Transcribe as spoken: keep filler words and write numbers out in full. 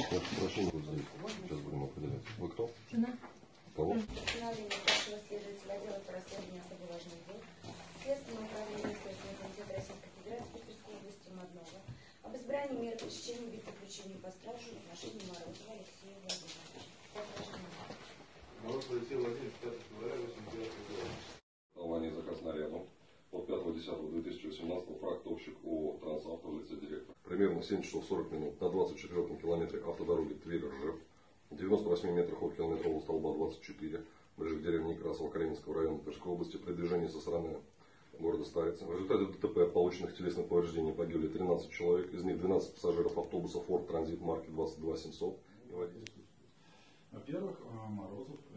Прошу, сейчас будем определять. Вы кто? Жена. Кого? Постановление старшего следователя отдела по расследованию особо важных дел Следственного управления Следственного комитета Российской Федерации в Тверской области Моднова об избрании меры пресечения вид заключения по стражу в отношении Морозова Алексея Владимировича. Мороз Алексей Владимирович, пятого февраля восемьдесят девятого года. Основание заказ наряду от пятого десятого две тысячи восемнадцатого фрахтовщик ООО «Трансавто» в лице директора. Примерно семь часов сорок минут на двадцать четвёртом километре автодороги Тверь-Ржев, в девяноста восьми метрах от километрового столба двадцать четыре, ближе к деревне Некрасово Калининского района Тверской области, при движении со стороны города Старицы. В результате ДТП от полученных телесных повреждений погибли тринадцать человек, из них двенадцать пассажиров автобуса Ford Transit марки двадцать два семьсот и водитель. Во-первых, Морозов